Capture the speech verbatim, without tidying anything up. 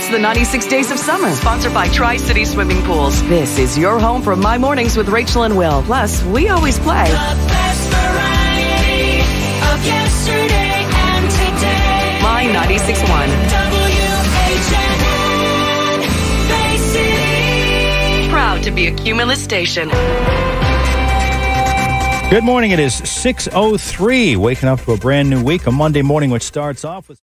It's the ninety-six Days of Summer, sponsored by Tri-City Swimming Pools. This is your home for My Mornings with Rachel and Will. Plus, we always play The best variety of yesterday and today. My ninety-six point one. W H N N, Bay City. Proud to be a Cumulus station. Good morning. It is six oh three. Waking up to a brand new week, a Monday morning, which starts off with